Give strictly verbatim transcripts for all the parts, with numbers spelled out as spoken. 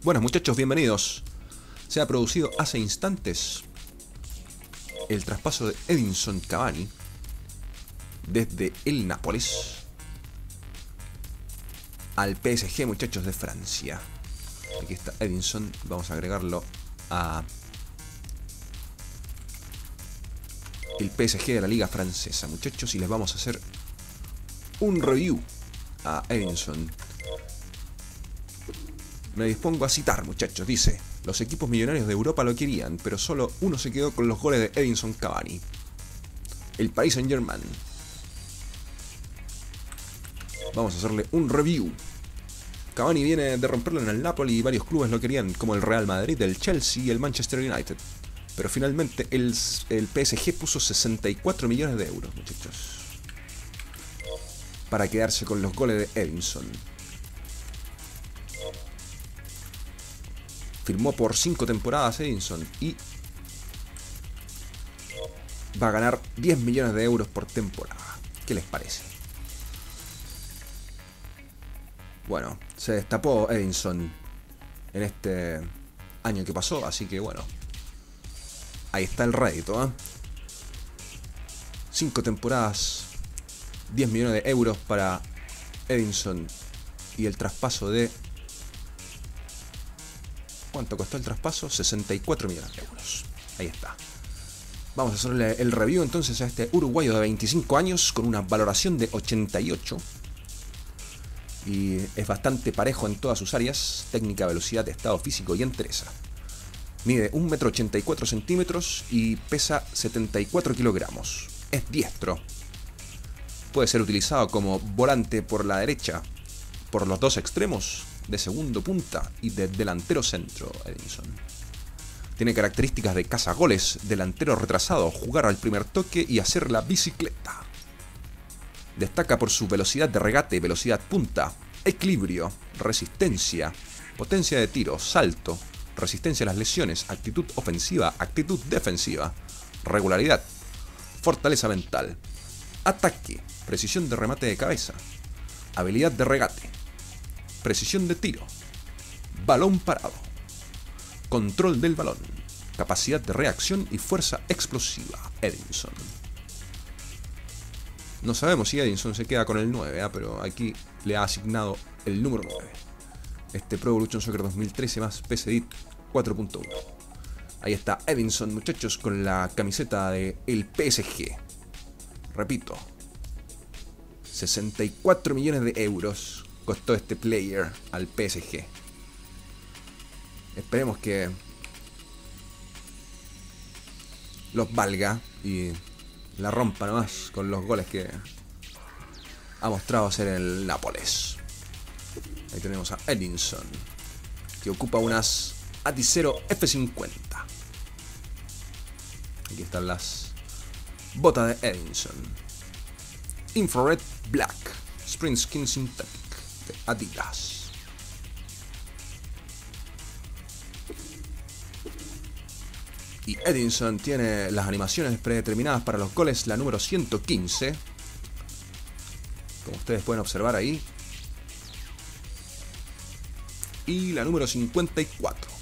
Buenas muchachos, bienvenidos. Se ha producido hace instantes el traspaso de Edinson Cavani desde el Nápoles al P S G, muchachos, de Francia. Aquí está Edinson, vamos a agregarlo a el P S G de la liga francesa, muchachos, y les vamos a hacer un review a Edinson. Me dispongo a citar, muchachos. Dice: los equipos millonarios de Europa lo querían, pero solo uno se quedó con los goles de Edinson Cavani: el Paris Saint-Germain. Vamos a hacerle un review. Cavani viene de romperlo en el Napoli y varios clubes lo querían, como el Real Madrid, el Chelsea y el Manchester United. Pero finalmente el, el P S G puso sesenta y cuatro millones de euros, muchachos, para quedarse con los goles de Edinson. Firmó por cinco temporadas Edinson y va a ganar diez millones de euros por temporada. ¿Qué les parece? Bueno, se destapó Edinson en este año que pasó, así que bueno, ahí está el rédito, ¿eh? cinco temporadas, diez millones de euros para Edinson y el traspaso de... ¿Cuánto costó el traspaso? sesenta y cuatro millones de euros. Ahí está. Vamos a hacerle el review entonces a este uruguayo de veinticinco años con una valoración de ochenta y ocho. Y es bastante parejo en todas sus áreas: técnica, velocidad, estado físico y entereza. Mide un metro ochenta y cuatro centímetros y pesa setenta y cuatro kilogramos. Es diestro. Puede ser utilizado como volante por la derecha, por los dos extremos, de segundo punta y de delantero centro. Edinson tiene características de cazagoles, delantero retrasado, jugar al primer toque y hacer la bicicleta. Destaca por su velocidad de regate, velocidad punta, equilibrio, resistencia, potencia de tiro, salto, resistencia a las lesiones, actitud ofensiva, actitud defensiva, regularidad, fortaleza mental, ataque, precisión de remate de cabeza, habilidad de regate, precisión de tiro, balón parado, control del balón, capacidad de reacción y fuerza explosiva. Edinson. No sabemos si Edinson se queda con el nueve, ¿eh? Pero aquí le ha asignado el número nueve. Este Pro Evolution Soccer dos mil trece más P S Edit cuatro punto uno. Ahí está Edinson, muchachos, con la camiseta de el P S G. Repito, sesenta y cuatro millones de euros costó este player al P S G. Esperemos que los valga y la rompa nomás con los goles que ha mostrado hacer el Nápoles. Ahí tenemos a Edinson, que ocupa unas Adizero F cincuenta. Aquí están las botas de Edinson: Infrared Black Sprint Skin Synthetic de Adidas. Y Edinson tiene las animaciones predeterminadas para los goles, la número ciento quince, como ustedes pueden observar ahí, y la número cincuenta y cuatro.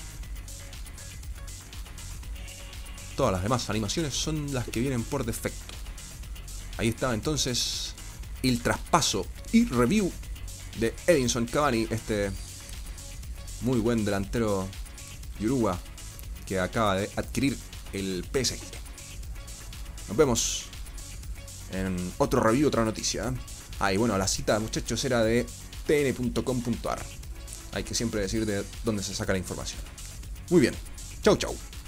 Todas las demás animaciones son las que vienen por defecto. Ahí está entonces el traspaso y review de Edinson Cavani, este muy buen delantero de Uruguay que acaba de adquirir el P S G. Nos vemos en otro review, otra noticia. Ah, y bueno, la cita, muchachos, era de t n punto com punto a r. Hay que siempre decir de dónde se saca la información. Muy bien, chau chau.